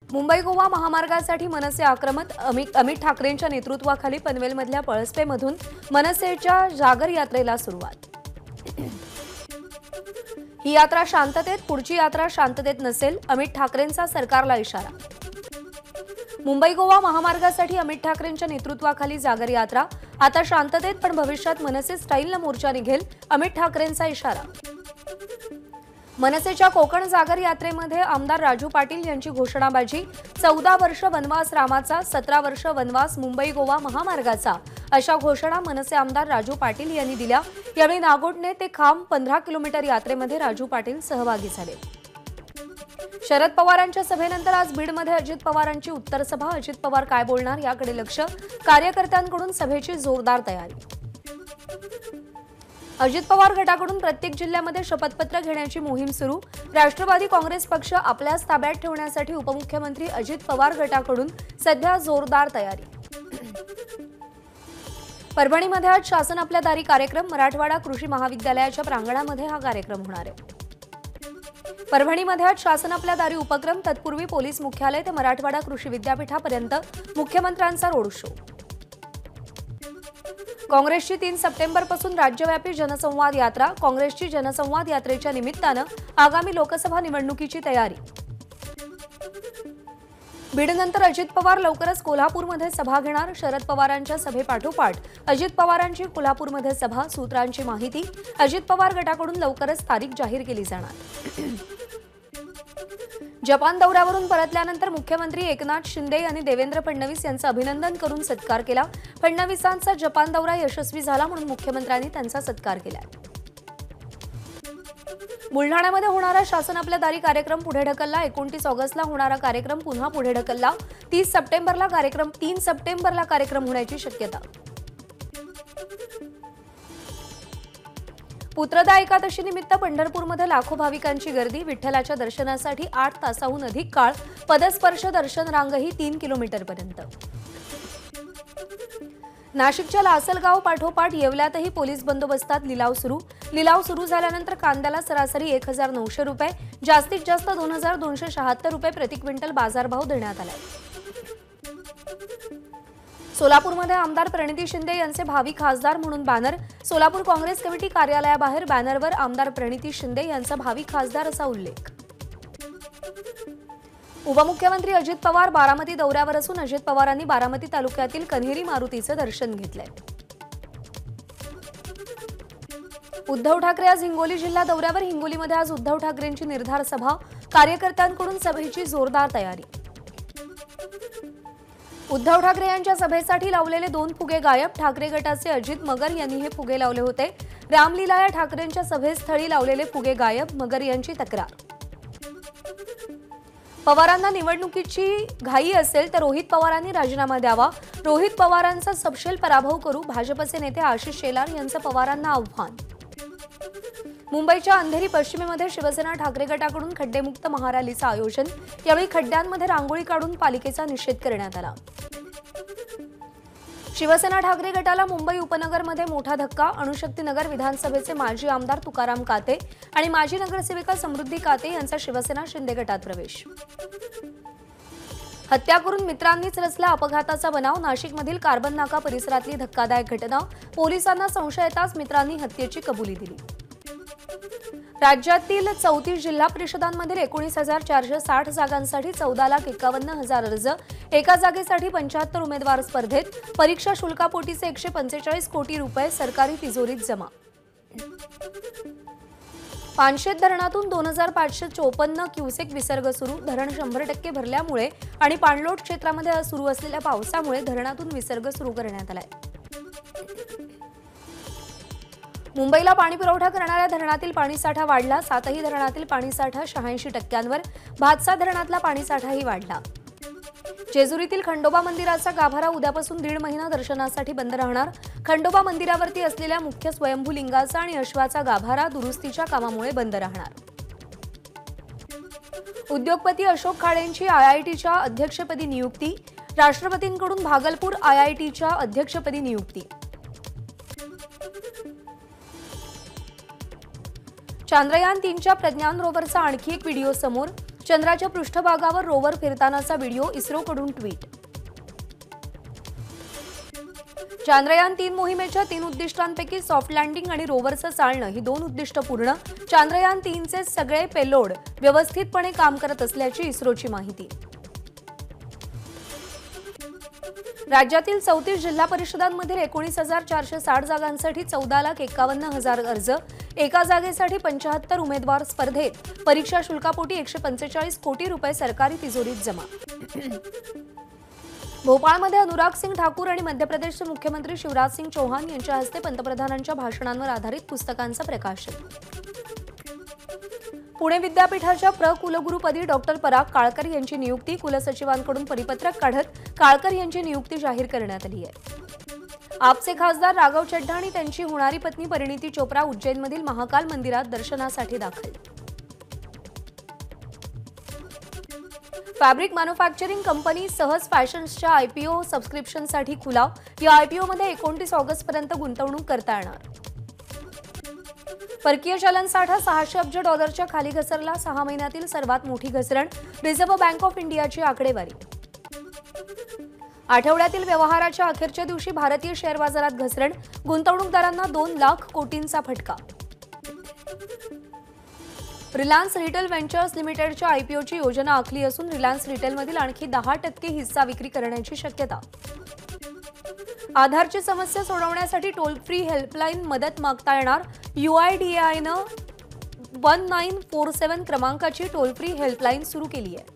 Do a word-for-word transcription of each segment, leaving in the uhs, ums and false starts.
मुंबई गोवा महामार्गासाठी मनसे आक्रमक अमित अमित ठाकरेंच्या नेतृत्वाखाली पनवेलमधल्या पळसपेमधून मनसेच्या जागर यात्रेला सुरुवात। ही यात्रा शांततेत, पुढची यात्रा शांततेत नसेल, अमित ठाकरेंचा सरकारला इशारा। मुंबई गोवा महामार्गासाठी अमित ठाकरेंच्या नेतृत्वाखाली जागर यात्रा, आता शांततेत पण भविष्यात मनसे स्टाईलनं मोर्चा निघेल, अमित ठाकरेंचा इशारा। मनसेच्या कोकण जागर यात्रेमध्ये आमदार राजू पाटील यांची घोषणाबाजी, चौदा वर्ष वनवास रामाचा, सतरा वर्ष वनवास मुंबई गोवा महामार्गाचा, अशा घोषणा मनसे आमदार राजू पाटील यांनी दिल्या। यावेळी नागोठणे ते खांब पंधरा किलोमीटर यात्रेमध्ये राजू पाटील सहभागी झाले। शरद पवारांच्या सभेनंतर आज बीडमध्ये अजित पवारांची उत्तर सभा, अजित पवार काय बोलणार याकडे लक्ष, कार्यकर्त्यांकडून सभेची जोरदार तयारी। अजित पवार गटाकडून प्रत्येक जिल्ह्यामध्ये शपथपत्र घेण्याची मोहीम सुरू, राष्ट्रवादी काँग्रेस पक्ष आपल्याच ताब्यात ठेवण्यासाठी उपमुख्यमंत्री अजित पवार गटाकडून सध्या जोरदार तयारी। परभणीमध्ये आज शासन आपल्या दारी कार्यक्रम, मराठवाडा कृषी महाविद्यालयाच्या प्रांगणामध्ये हा कार्यक्रम होणार आहे। परभणीमध्ये आज शासन आपल्या दारी उपक्रम, तत्पूर्वी पोलीस मुख्यालय ते मराठवाडा कृषी विद्यापीठापर्यंत मुख्यमंत्र्यांचा रोड शो। काँग्रेसची तीन सप्टेंबरपासून राज्यव्यापी जनसंवाद यात्रा, काँग्रेसची जनसंवाद यात्रेच्या निमित्तानं आगामी लोकसभा निवडणुकीची तयारी। बीडनंतर अजित पवार लवकरच कोल्हापूरमध्ये सभा घेणार, शरद पवारांच्या सभेपाठोपाठ अजित पवारांची कोल्हापूरमध्ये सभा, सूत्रांची माहिती, अजित पवार गटाकडून लवकरच तारीख जाहीर केली जाणार। जपान दौऱ्यावरून परतल्यानंतर मुख्यमंत्री एकनाथ शिंदे यांनी देवेंद्र फडणवीस यांचं अभिनंदन करून सत्कार केला। फडणवीसांचा जपान दौरा यशस्वी झाला म्हणून मुख्यमंत्र्यांनी त्यांचा सत्कार केला। बुलढाण्यामध्ये होणारा शासन आपल्या दारी कार्यक्रम पुढे ढकलला, एकोणतीस ऑगस्टला होणारा कार्यक्रम पुन्हा पुढे ढकलला, तीस सप्टेंबरला कार्यक्रम तीन सप्टेंबरला कार्यक्रम होण्याची शक्यता। पुत्रदा एकादशी निमित्त पंढरपूरमध्ये लाखो भाविकांची गर्दी, विठ्ठलाच्या दर्शनासाठी आठ तासाहून अधिक काळ, पदस्पर्श दर्शन रांगही तीन किलोमीटरपर्यंत। नाशिकच्या लासलगाव पाठोपाठ येवल्यातही पोलीस बंदोबस्तात लिलाव सुरू, लिलाव सुरू झाल्यानंतर कांद्याला सरासरी एक हजार नऊशे रुपये, जास्तीत जास्त दोन हजार दोनशे शहात्तर रुपये प्रति क्विंटल बाजारभाव देण्यात आलाय। सोलापूरमध्ये आमदार प्रणिती शिंदे यांचे भावी खासदार म्हणून बॅनर, सोलापूर काँग्रेस कमिटी कार्यालयाबाहेर बॅनरवर आमदार प्रणिती शिंदे यांचा भावी खासदार असा उल्लेख। उपमुख्यमंत्री अजित पवार बारामती दौऱ्यावर असून अजित पवारांनी बारामती तालुक्यातील कन्हेरी मारुतीचे दर्शन घेतले। उद्धव ठाकरे आज हिंगोली जिल्हा दौऱ्यावर, हिंगोलीमध्ये आज उद्धव ठाकरेंची निर्धार सभा, कार्यकर्त्यांकडून सभेची जोरदार तयारी। उद्धव ठाकरे यांच्या सभेसाठी लावलेले दोन फुगे गायब, ठाकरे गटाचे अजित मगर यांनी हे फुगे लावले होते। रामलीला या ठाकरेंच्या सभेस्थळी लावलेले फुगे गायब, मगर यांची तक्रार। पवारांना निवडणुकीची घाई असेल तर रोहित पवारांनी राजीनामा द्यावा, रोहित पवारांचा सपशेल पराभव करू, भाजपचे नेते आशिष शेलार यांचं पवारांना आव्हान। मुंबईच्या अंधेरी पश्चिमेमध्ये शिवसेना ठाकरे गटाकडून खड्डेमुक्त महारॅलीचं आयोजन, यावेळी खड्ड्यांमध्ये रांगोळी काढून पालिकेचा निषेध करण्यात आला। शिवसेना ठाकरे गटाला मुंबई उपनगरमध्ये मोठा धक्का, अणुशक्तीनगर विधानसभेचे माजी आमदार तुकाराम काते आणि माजी नगरसेविका समृद्धी काते यांचा शिवसेना शिंदे गटात प्रवेश। हत्या करून मित्रांनीच रचला अपघाताचा बनाव, नाशिकमधील कार्बन नाका परिसरातली धक्कादायक घटना, पोलिसांना संशय येताच मित्रांनी हत्येची कबुली दिली। राज्यातील चौतीस जिल्हा परिषदांमधील एकोणीस हजार चारशे साठ जागांसाठी चौदा लाख एकावन्न हजार अर्ज, एका जागेसाठी पंच्याहत्तर उमेदवार स्पर्धेत, परीक्षा शुल्कापोटीचे एकशे पंचेचाळीस कोटी रुपये सरकारी तिजोरीत जमा। पानशेत धरणातून दोन हजार पाचशे चोपन्न क्युसेक विसर्ग सुरू, धरण शंभर टक्के भरल्यामुळे आणि पाणलोट क्षेत्रामध्ये सुरू असलेल्या पावसामुळे धरणातून विसर्ग सुरू करण्यात आलाय। मुंबईला पाणी पुरवठा करणाऱ्या धरणातील पाणीसाठा वाढला, सातही धरणातील पाणीसाठा शहाऐंशी टक्क्यांवर, भातसा धरणातला पाणीसाठाही वाढला। जेजुरीतील खंडोबा मंदिराचा गाभारा उद्यापासून दीड महिना दर्शनासाठी बंद राहणार, खंडोबा मंदिरावरती असलेल्या मुख्य स्वयंभू लिंगाचा आणि अश्वाचा गाभारा दुरुस्तीच्या कामामुळे बंद राहणार। उद्योगपती अशोक खाडेंची आयआयटीच्या अध्यक्षपदी नियुक्ती, राष्ट्रपतींकडून भागलपूर आयआयटीच्या अध्यक्षपदी नियुक्ती। चांद्रयान तीनच्या प्रज्ञान रोवरचा आणखी एक व्हिडिओ समोर, चंद्राच्या पृष्ठभागावर रोवर फिरतानाचा व्हिडिओ इस्रोकडून ट्विट. चांद्रयान तीन मोहिमेच्या तीन उद्दिष्टांपैकी सॉफ्ट लँडिंग आणि रोवरचं चालणं ही दोन उद्दिष्ट पूर्ण. चांद्रयान तीनचे सगळे पेलोड व्यवस्थितपणे काम करत असल्याची इस्रोची माहिती. राज्यातील चौतीस जिल्हा परिषदांमधील एकोणीस हजार चारशे साठ जागांसाठी चौदा लाख एकावन्न हजार अर्ज. एका जागेसाठी पंचाहत्तर उमेदवार स्पर्धेत. परीक्षा शुल्कापोटी एकशे पंचेचाळीस कोटी रुपये सरकारी तिजोरीत जमा. भोपाळमध्ये अनुराग सिंग ठाकूर आणि मध्य प्रदेशचे मुख्यमंत्री शिवराज सिंग चौहान यांच्या हस्ते पंतप्रधानांच्या भाषणांवर आधारित पुस्तकांचं प्रकाशन. पुणे विद्यापीठाच्या प्र कुलगुरूपदी डॉक्टर पराग काळकर यांची नियुक्ती. कुलसचिवांकडून परिपत्रक काढत काळकर यांची नियुक्ती जाहीर करण्यात आली आहे. आपचे खासदार राघव चड्ढा आणि त्यांची होणारी पत्नी परिणीती चोप्रा उज्जैनमधील महाकाल मंदिरात दर्शनासाठी दाखल. फॅब्रिक मॅन्युफॅक्चरिंग कंपनी सहज फॅशन्सच्या आयपीओ सबस्क्रिप्शनसाठी खुलाव. या आयपीओमध्ये एकोणतीस ऑगस्टपर्यंत गुंतवणूक करता येणार. परकीय चलन साठा सहाशे अब्ज डॉलरच्या खाली घसरला. सहा महिन्यातील सर्वात मोठी घसरण. रिझर्व्ह बँक ऑफ इंडियाची आकडेवारी. आठवड्यातील व्यवहाराच्या अखेरच्या दिवशी भारतीय शेअर बाजारात घसरण. गुंतवणूकदारांना दोन लाख कोटींचा फटका. रिलायन्स रिटेल व्हेंचर्स लिमिटेडच्या आयपीओची योजना आखली असून रिलायन्स रिटेलमधील आणखी दहा टक्के हिस्सा विक्री करण्याची शक्यता. आधारची समस्या सोडवण्यासाठी टोल फ्री हेल्पलाईन मदत मागता येणार. यूआयडीएआयनं वन नाईन फोर सेवन क्रमांकाची टोल फ्री हेल्पलाईन सुरू केली आहे.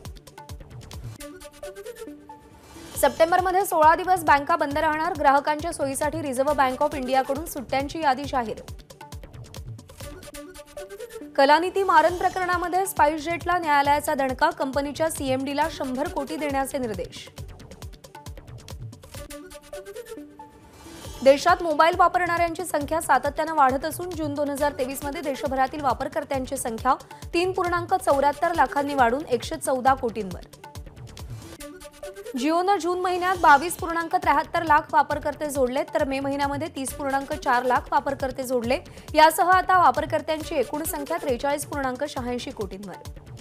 सप्टेंबरमध्ये सोळा दिवस बँका बंद राहणार. ग्राहकांच्या सोयीसाठी रिझर्व्ह बँक ऑफ इंडियाकडून सुट्ट्यांची यादी जाहीर. कलानिधी मारन प्रकरणामध्ये स्पाइसजेटला न्यायालयाचा दणका. कंपनीच्या सीएमडीला शंभर कोटी देण्याचे निर्देश. देशात मोबाईल वापरणाऱ्यांची संख्या सातत्यानं वाढत असून जून दोन हजार तेवीस मध्ये देशभरातील वापरकर्त्यांची संख्या तीन पूर्णांक चौऱ्याहत्तर लाखांनी वाढून एकशे चौदा कोटींवर. जिओनं जून महिन्यात बावीस पूर्णांक त्र्याहत्तर लाख वापरकर्ते जोडले तर मे महिन्यामध्ये तीस पूर्णांक चार लाख वापरकर्ते जोडले. यासह आता वापरकर्त्यांची एकूण संख्या त्रेचाळीस पूर्णांक शहाऐंशी कोटींवर.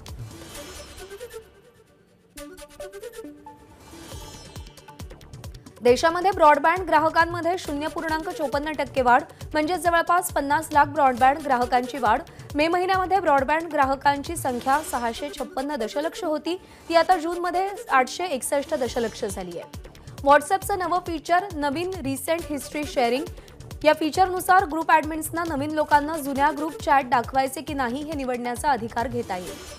देशामध्ये ब्रॉडबँड ग्राहकांमध्ये शून्य पूर्णांक चोपन्न टक्के वाढ म्हणजे जवळपास पन्नास लाख ब्रॉडबँड ग्राहकांची वाढ. मे महिन्यामध्ये ब्रॉडबँड ग्राहकांची संख्या सहाशे छप्पन्न दशलक्ष होती. ती आता जूनमध्ये आठशे एकसष्ट दशलक्ष झाली आहे. व्हॉट्सअपचं नवं फीचर नवीन रिसेंट हिस्ट्री शेअरिंग. या फीचरनुसार ग्रुप ॲडमिन्सना नवीन लोकांना जुन्या ग्रुप चॅट दाखवायचे की नाही हे निवडण्याचा अधिकार घेता येईल.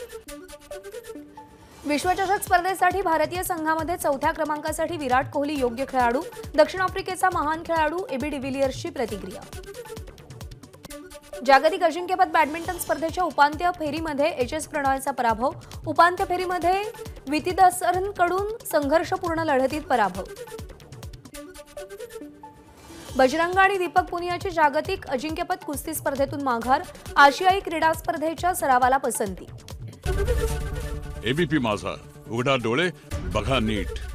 विश्वचषक स्पर्धेसाठी भारतीय संघामध्ये चौथ्या क्रमांकासाठी विराट कोहली योग्य खेळाडू. दक्षिण आफ्रिकेचा महान खेळाडू एबी डिव्हिलियर्सची प्रतिक्रिया. जागतिक अजिंक्यपद बॅडमिंटन स्पर्धेच्या उपांत्य फेरीमध्ये एच एस प्रणॉयचा पराभव. उपांत्य फेरीमध्ये वितिदासरनकडून संघर्षपूर्ण लढतीत पराभव. बजरंग आणि दीपक पुनियाची जागतिक अजिंक्यपद कुस्ती स्पर्धेतून माघार. आशियाई क्रीडा स्पर्धेच्या सरावाला पसंती. एबीपी माझा, उघडा डोळे बघा नीट.